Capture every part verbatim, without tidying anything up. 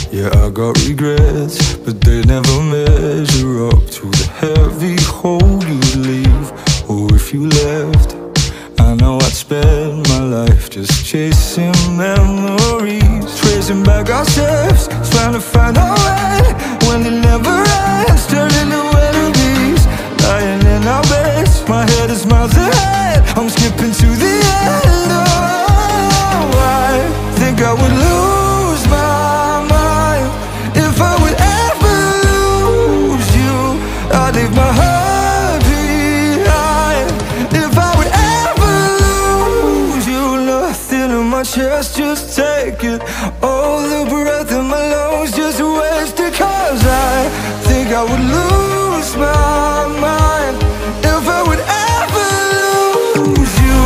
Yeah, I got regrets, but they never measure up to the heavy hole you'd leave. Or if you left, I know I'd spend my life just chasing memories, tracing back our steps, trying to find our way when it never ends, turning to enemies, lying in our beds. My head is miles ahead, I'm skipping to the end. Oh, I think I would lose my mind if I would ever lose you. I'd leave my heart behind if I would ever lose you. Nothing in my chest, just take it. All the breath in my lungs, just waste it. Cause I think I would lose my mind if I would ever lose you.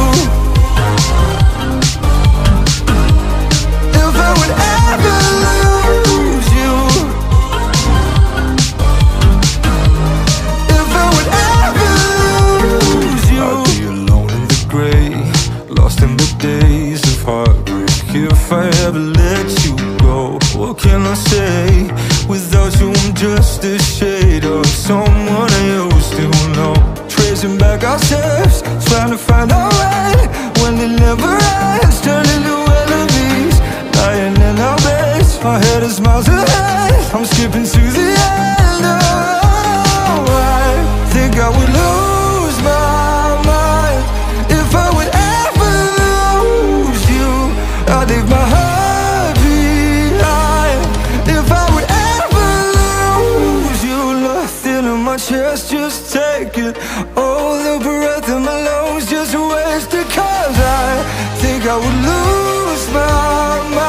If I would ever lose you. If I would ever lose you. I'd be alone in the grey, lost in the days of heartbreak. If I ever let you go, what can I say? Without you I'm just a shade of someone I used to know. Tracing back our steps, trying to find our way when it never ends, turning to enemies, lying in our beds. My head is miles ahead, I'm skipping to the end. Oh, I think I would lose my mind if I would ever lose you. I'd leave my heart behind if I would ever lose you. Nothing in my chest, just take it. All the breath in my lungs, just waste it. Cause I think I would lose my mind